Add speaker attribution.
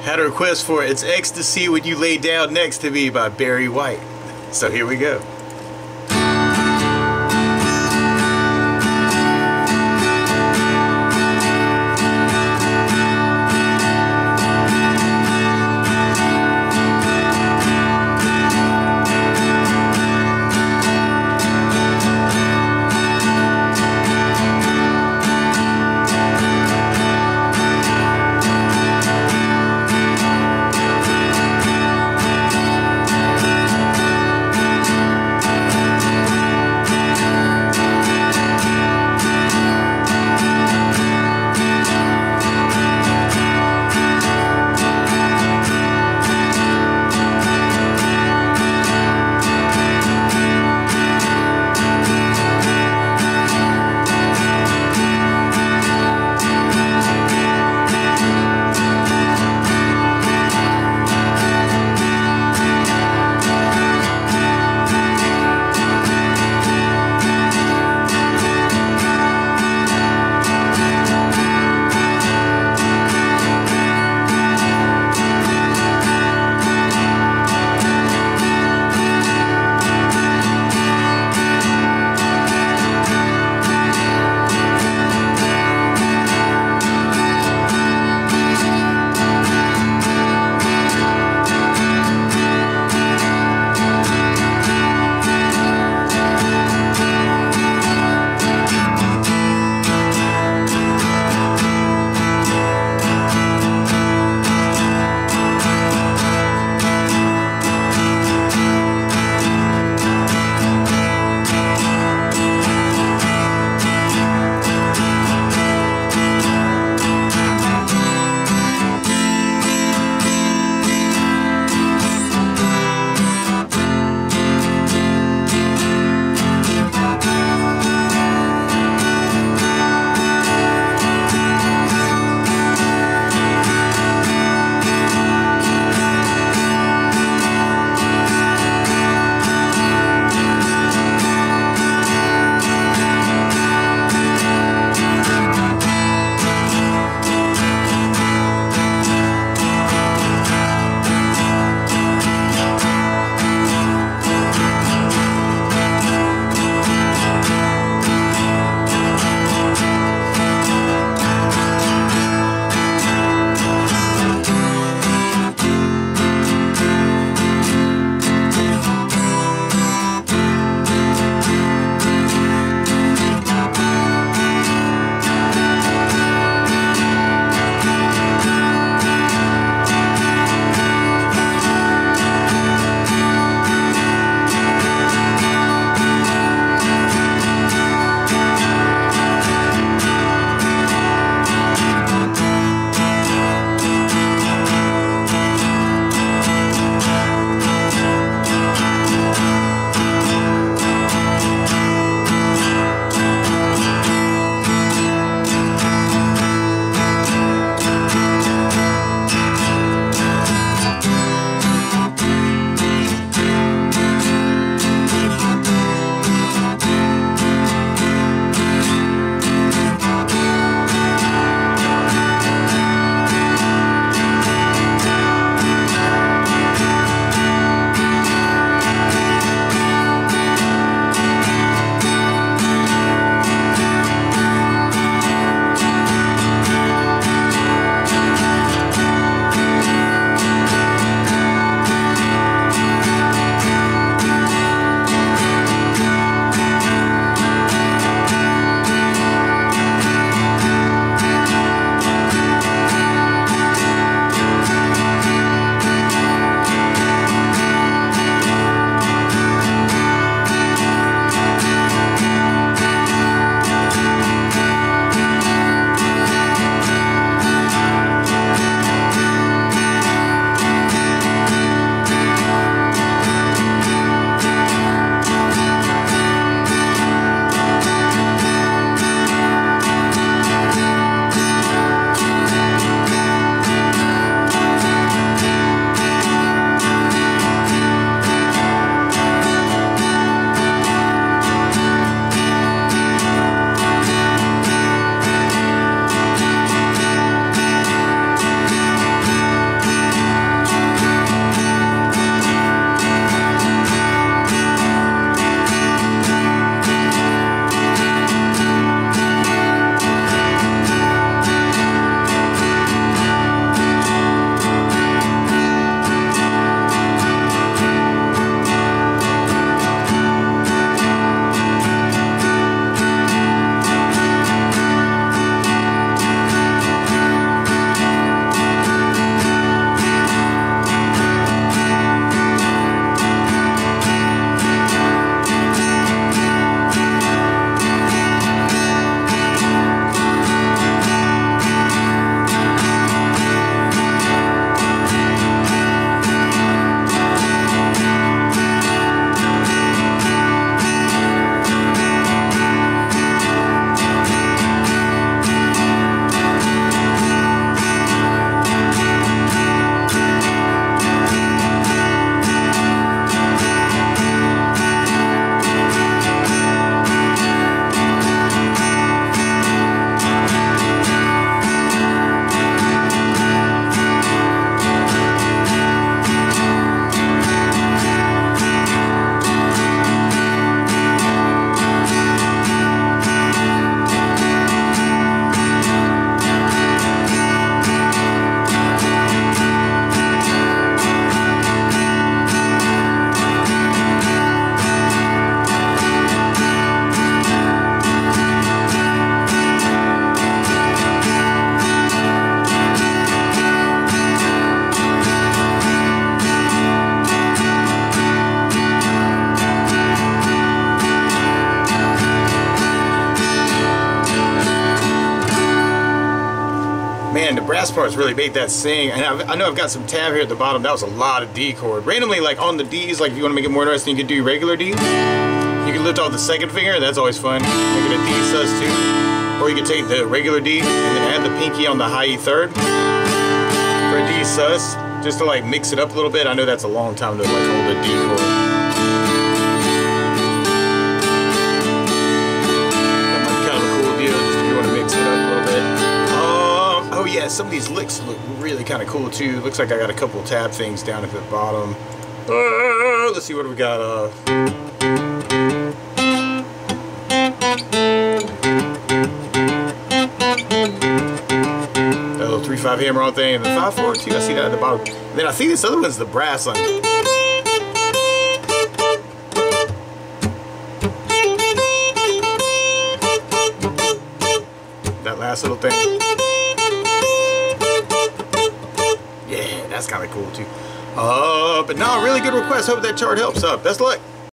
Speaker 1: Had a request for It's Ecstasy When You Lay Down Next to Me by Barry White. So here we go. last parts really made that sing. And I know I've got some tab here at the bottom. That was a lot of D chord. Randomly, like on the Ds, like if you want to make it more interesting, you could do regular D. You can lift off the second finger. That's always fun. Make it a D sus too. Or you could take the regular D and then add the pinky on the high E third for a D sus, just to like mix it up a little bit. I know that's a long time to like hold a D chord. That might be kind of a cool deal, just if you want to mix it up a little bit. Oh yeah, some of these licks look really kind of cool too. Looks like I got a couple tab things down at the bottom. Let's see what we got. That little 3/5 hammer-on thing, and the 5/4 too. I see that at the bottom. And then I think this other one's the brass one. That last little thing. Yeah, that's kind of cool too. But no, really good request. Hope that chart helps up. Best luck.